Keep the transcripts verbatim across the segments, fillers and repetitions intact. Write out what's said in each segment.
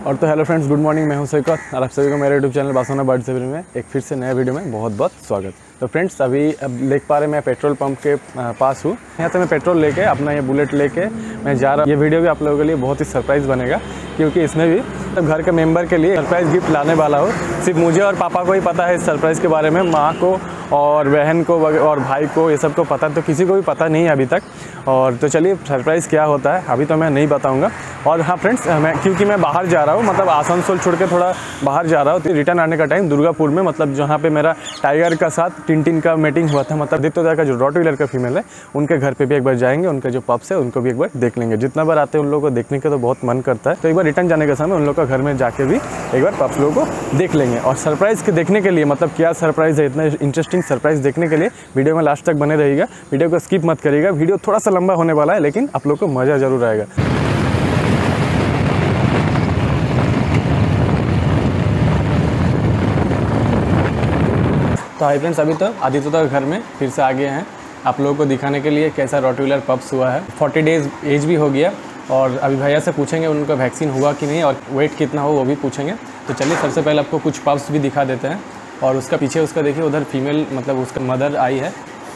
और तो hello friends, good morning. मैं हूं सैकत और आप सभी को मेरे यूट्यूब चैनल बासोना बर्ड सेवरी में एक फिर से नया वीडियो में बहुत बहुत स्वागत। तो फ्रेंड्स, अभी अब देख पा रहे मैं पेट्रोल पंप के पास हूं। यहाँ से मैं पेट्रोल लेके अपना ये बुलेट लेके मैं जा रहा हूँ। ये वीडियो भी आप लोगों के लिए बहुत ही सरप्राइज़ बनेगा, क्योंकि इसमें भी तब घर के मेंबर के लिए सरप्राइज़ गिफ्ट लाने वाला हूँ। सिर्फ मुझे और पापा को ही पता है इस सरप्राइज़ के बारे में, माँ को और बहन को और भाई को ये सब को पता, तो किसी को भी पता नहीं है अभी तक। और तो चलिए सरप्राइज़ क्या होता है अभी तो मैं नहीं बताऊंगा। और हाँ फ्रेंड्स, मैं क्योंकि मैं बाहर जा रहा हूँ, मतलब आसनसोल छोड़ के थोड़ा बाहर जा रहा हूँ, तो रिटर्न आने का टाइम दुर्गापुर में, मतलब जहाँ पे मेरा टाइगर का साथ टिनटिन का मीटिंग हुआ था, मतलब आदित्य का जो रॉटवीलर का फीमेल है उनके घर पे भी एक बार जाएंगे, उनके जो पप्स है उनको भी एक बार देख लेंगे। जितना बार आते हैं उन लोगों को देखने का तो बहुत मन करता है, तो एक बार रिटर्न जाने के समय उन लोग का घर में जाके भी एक बार पप्स लोगों को देख लेंगे। और सरप्राइज़ के देखने के लिए, मतलब क्या सरप्राइज़ है, इतना इंटरेस्टिंग सरप्राइज़ देखने के लिए वीडियो में लास्ट तक बने रहिएगा। वीडियो को स्किप मत करिएगा, वीडियो थोड़ा सा लंबा होने वाला है लेकिन आप लोग को मज़ा ज़रूर आएगा। तो हाय फ्रेंड्स, अभी तो आदित्य का घर में फिर से आ गए हैं आप लोगों को दिखाने के लिए कैसा रॉटवीलर पप्स हुआ है। फोर्टी डेज़ एज भी हो गया, और अभी भैया से पूछेंगे उनका वैक्सीन हुआ कि नहीं और वेट कितना हो वो भी पूछेंगे। तो चलिए सबसे पहले आपको कुछ पप्स भी दिखा देते हैं। और उसका पीछे उसका देखिए, उधर फीमेल मतलब उसका मदर आई है।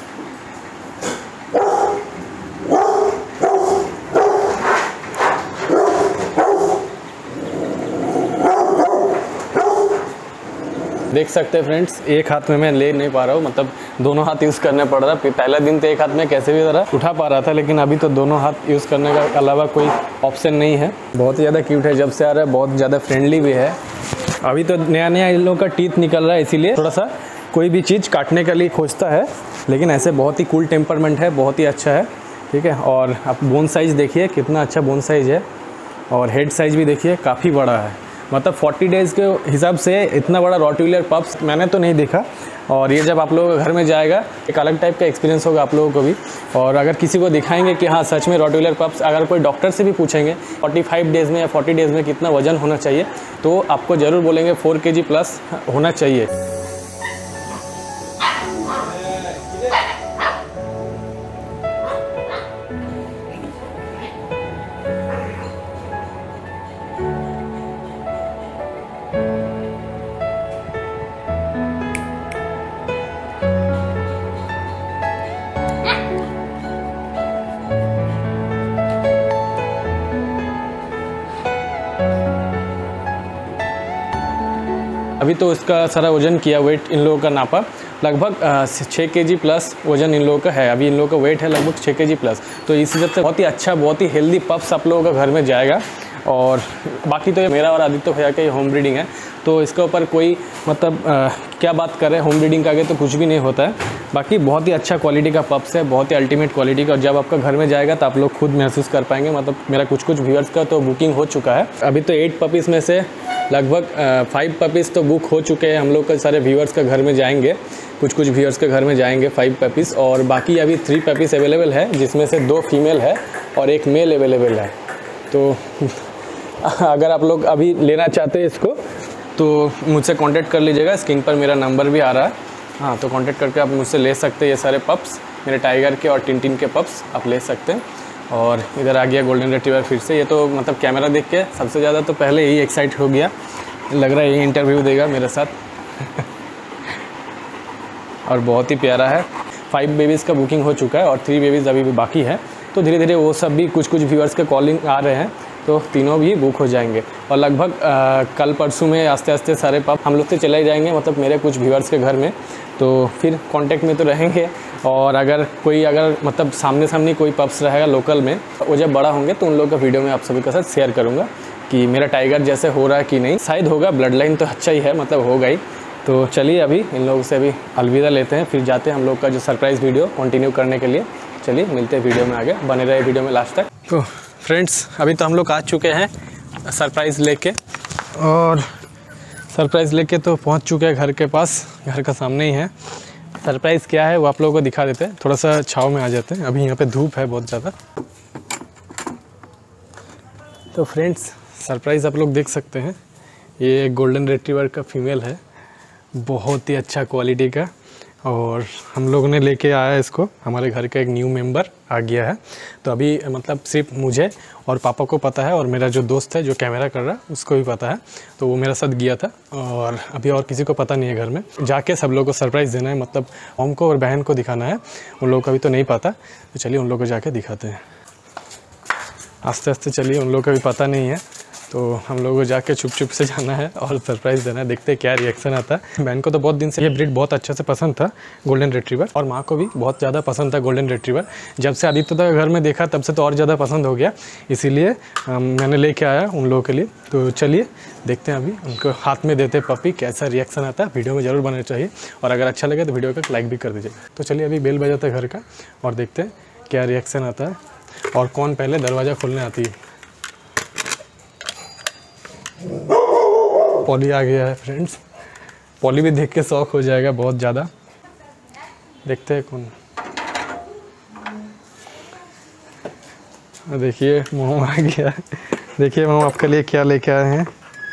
देख सकते हैं फ्रेंड्स, एक हाथ में मैं ले नहीं पा रहा हूँ, मतलब दोनों हाथ यूज़ करने पड़ रहा है। पहला दिन तो एक हाथ में कैसे भी ज़रा उठा पा रहा था, लेकिन अभी तो दोनों हाथ यूज़ करने का अलावा कोई ऑप्शन नहीं है। बहुत ही ज़्यादा क्यूट है, जब से आ रहा है बहुत ज़्यादा फ्रेंडली भी है। अभी तो नया नया इन लोगों का टीथ निकल रहा है, इसीलिए थोड़ा सा कोई भी चीज़ काटने के लिए खोजता है, लेकिन ऐसे बहुत ही कूल टेम्परमेंट है, बहुत ही अच्छा है, ठीक है। और आप बोन साइज़ देखिए कितना अच्छा बोन साइज़ है, और हेड साइज़ भी देखिए काफ़ी बड़ा है। मतलब फोर्टी डेज़ के हिसाब से इतना बड़ा रॉटवीलर पप्स मैंने तो नहीं देखा। और ये जब आप लोगों के घर में जाएगा एक अलग टाइप का एक्सपीरियंस होगा आप लोगों को भी। और अगर किसी को दिखाएंगे कि हाँ सच में रॉटवीलर पप्स, अगर कोई डॉक्टर से भी पूछेंगे फोर्टी फाइव डेज़ में या फोर्टी डेज़ में कितना वजन होना चाहिए, तो आपको ज़रूर बोलेंगे फोर के जी प्लस होना चाहिए। अभी तो इसका सारा वजन किया, वेट इन लोगों का नापा, लगभग छः के जी प्लस वजन इन लोगों का है। अभी इन लोगों का वेट है लगभग छः के जी प्लस। तो इस वजह से बहुत ही अच्छा, बहुत ही हेल्दी पप्स आप लोगों का घर में जाएगा। और बाकी तो ये मेरा और आदित्य भैया का होम ब्रीडिंग है, तो इसके ऊपर कोई मतलब आ, क्या बात कर रहे हैं, होम ब्रीडिंग का आगे तो कुछ भी नहीं होता है। बाकी बहुत ही अच्छा क्वालिटी का पप्स है, बहुत ही अल्टीमेट क्वालिटी का। और जब आपका घर में जाएगा तो आप लोग खुद महसूस कर पाएंगे। मतलब मेरा कुछ कुछ व्यूअर्स का तो बुकिंग हो चुका है। अभी तो एट पपीज़ में से लगभग फाइव पपीज़ तो बुक हो चुके हैं। हम लोग के सारे व्यूअर्स का घर में जाएंगे, कुछ कुछ व्यूअर्स के घर में जाएंगे फाइव पपीज़। और बाकी अभी थ्री पपीज़ अवेलेबल है, जिसमें से दो फीमेल है और एक मेल अवेलेबल है। तो अगर आप लोग अभी लेना चाहते हैं इसको तो मुझसे कांटेक्ट कर लीजिएगा, स्क्रीन पर मेरा नंबर भी आ रहा है। हाँ, तो कांटेक्ट करके आप मुझसे ले सकते हैं ये सारे पप्स, मेरे टाइगर के और टिनटिन के पप्स आप ले सकते हैं। और इधर आ गया गोल्डन रिट्रीवर फिर से। ये तो मतलब कैमरा देख के सबसे ज़्यादा तो पहले यही एक्साइट हो गया, लग रहा है यही इंटरव्यू देगा मेरे साथ। और बहुत ही प्यारा है। फाइव बेबीज़ का बुकिंग हो चुका है और थ्री बेबीज़ अभी भी बाकी है। तो धीरे धीरे वो सब भी कुछ कुछ व्यूअर्स के कॉलिंग आ रहे हैं, तो तीनों भी बुक हो जाएंगे। और लगभग कल परसों में आस्ते आस्ते सारे पप हम लोग से चले जाएंगे, मतलब मेरे कुछ व्यूअर्स के घर में। तो फिर कांटेक्ट में तो रहेंगे। और अगर कोई अगर मतलब सामने सामने कोई पप्स रहेगा लोकल में, वो जब बड़ा होंगे तो उन लोगों का वीडियो में आप सभी के साथ शेयर करूँगा कि मेरा टाइगर जैसे हो रहा है कि नहीं। शायद होगा, ब्लड लाइन तो अच्छा ही है, मतलब होगा ही। तो चलिए अभी इन लोगों से अभी अलविदा लेते हैं, फिर जाते हैं हम लोग का जो सरप्राइज़ वीडियो कंटिन्यू करने के लिए। चलिए मिलते हैं वीडियो में, आगे बने रहे वीडियो में लास्ट तक। तो फ्रेंड्स, अभी तो हम लोग आ चुके हैं सरप्राइज़ लेके, और सरप्राइज़ लेके तो पहुंच चुके हैं घर के पास, घर का सामने ही है। सरप्राइज़ क्या है वो आप लोगों को दिखा देते हैं। थोड़ा सा छाँव में आ जाते हैं, अभी यहाँ पे धूप है बहुत ज़्यादा। तो फ्रेंड्स, सरप्राइज़ आप लोग देख सकते हैं, ये गोल्डन रिट्रीवर का फीमेल है, बहुत ही अच्छा क्वालिटी का। और हम लोगों ने लेके आया इसको, हमारे घर का एक न्यू मेंबर आ गया है। तो अभी मतलब सिर्फ मुझे और पापा को पता है और मेरा जो दोस्त है जो कैमरा कर रहा है उसको भी पता है, तो वो मेरे साथ गया था और अभी और किसी को पता नहीं है घर में। जाके सब लोगों को सरप्राइज़ देना है, मतलब मॉम को और बहन को दिखाना है, उन लोगों को अभी तो नहीं पता। तो चलिए उन लोगों को जाके दिखाते हैं। आस्ते आस्ते चलिए, उन लोगों को भी पता नहीं है, तो हम लोगों को जाके चुप चुप से जाना है और सरप्राइज़ देना है। देखते हैं क्या रिएक्शन आता है। बहन को तो बहुत दिन से ये ब्रीड बहुत अच्छे से पसंद था, गोल्डन रिट्रीवर, और माँ को भी बहुत ज़्यादा पसंद था गोल्डन रिट्रीवर। जब से आदित्य तक घर में देखा तब से तो और ज़्यादा पसंद हो गया, इसीलिए मैंने लेके आया उन लोगों के लिए। तो चलिए देखते हैं, अभी उनको हाथ में देते पपी, कैसा रिएक्शन आता है। वीडियो में ज़रूर बनना चाहिए और अगर अच्छा लगे तो वीडियो को लाइक भी कर दीजिएगा। तो चलिए अभी बेल बजाता है घर का और देखते हैं क्या रिएक्शन आता है और कौन पहले दरवाज़ा खोलने आती है। पॉली आ गया है फ्रेंड्स, पॉली भी देख के शौक हो जाएगा बहुत ज़्यादा। देखते हैं कौन। देखिए मोम आ गया है। देखिए मोम आपके लिए क्या लेके आए हैं।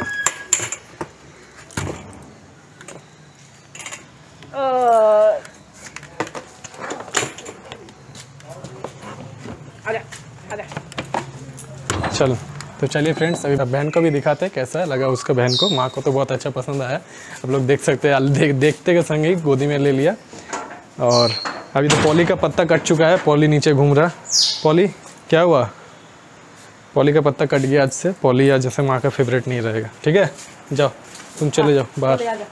चलो तो चलिए फ्रेंड्स, अभी बहन को भी दिखाते हैं कैसा लगा उसको। बहन को, माँ को तो बहुत अच्छा पसंद आया, आप लोग देख सकते हैं। देख देखते के संग ही गोदी में ले लिया। और अभी तो पॉली का पत्ता कट चुका है, पॉली नीचे घूम रहा। पॉली क्या हुआ? पॉली का पत्ता कट गया आज से। पॉली आज जैसे माँ का फेवरेट नहीं रहेगा, ठीक है? जाओ तुम चले जाओ बाहर।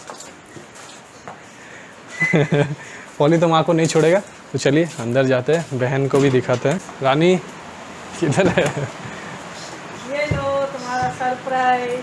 पॉली तो माँ को नहीं छोड़ेगा। तो चलिए अंदर जाते हैं, बहन को भी दिखाते हैं। रानी किधर है? ये लो तुम्हारा सरप्राइज।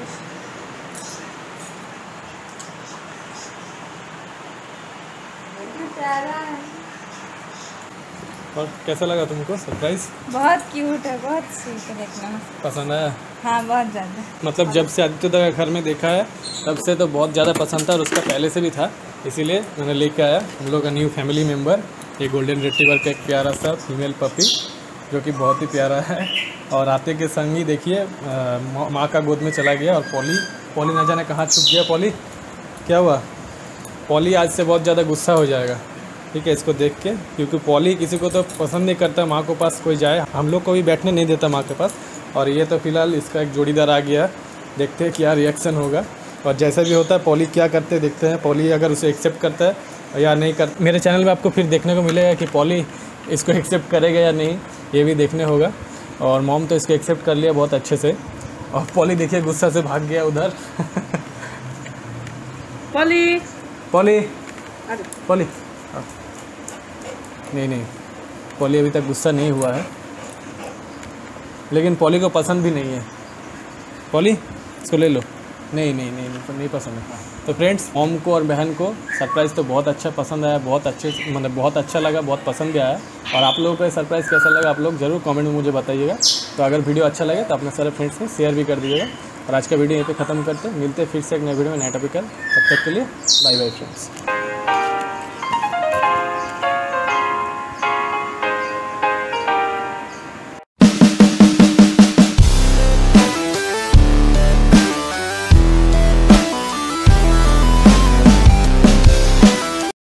और कैसा लगा तुमको सरप्राइज? बहुत क्यूट है, बहुत स्वीट है, देखना पसंद आया? हाँ बहुत ज़्यादा। मतलब जब से आदित्य का घर में देखा है तब से तो बहुत ज़्यादा पसंद था और उसका पहले से भी था, इसीलिए मैंने लेके आया हम लोग का न्यू फैमिली मेम्बर, ये गोल्डन रिट्रीवर का एक प्यारा सा फीमेल पपी जो कि बहुत ही प्यारा है। और आते के संग ही देखिए माँ का गोद में चला गया और पॉली पॉली ना जाने कहाँ छुप गया। पॉली क्या हुआ? पॉली आज से बहुत ज़्यादा गुस्सा हो जाएगा, ठीक है, इसको देख के, क्योंकि पॉली किसी को तो पसंद नहीं करता माँ को पास कोई जाए, हम लोग को भी बैठने नहीं देता माँ के पास। और ये तो फिलहाल इसका एक जोड़ीदार आ गया, देखते हैं क्या रिएक्शन होगा। और जैसा भी होता है पॉली क्या करते हैं देखते हैं। पॉली अगर उसे एक्सेप्ट करता है या नहीं कर, मेरे चैनल में आपको फिर देखने को मिलेगा कि पॉली इसको एक्सेप्ट करेगा या नहीं, ये भी देखने होगा। और मॉम तो इसको एक्सेप्ट कर लिया बहुत अच्छे से, और पॉली देखिए गुस्सा से भाग गया उधर। पॉली पॉली पॉली नहीं नहीं, पॉली अभी तक गुस्सा नहीं हुआ है, लेकिन पॉली को पसंद भी नहीं है। पॉली इसको ले लो। नहीं नहीं नहीं नहीं, नहीं पसंद है। तो फ्रेंड्स, मॉम को और बहन को सरप्राइज़ तो बहुत अच्छा पसंद आया, बहुत अच्छे मतलब बहुत अच्छा लगा, बहुत पसंद भी आया। और आप लोगों को सरप्राइज़ कैसा लगा आप लोग ज़रूर कमेंट में मुझे बताइएगा। तो अगर वीडियो अच्छा लगे तो अपने सारे फ्रेंड्स से शेयर भी कर दीजिएगा। और आज का वीडियो यहीं पे ख़त्म करते हैं, मिलते हैं फिर से एक नए वीडियो में नया टॉपिक। तब तक के लिए बाय बाय फ्रेंड्स।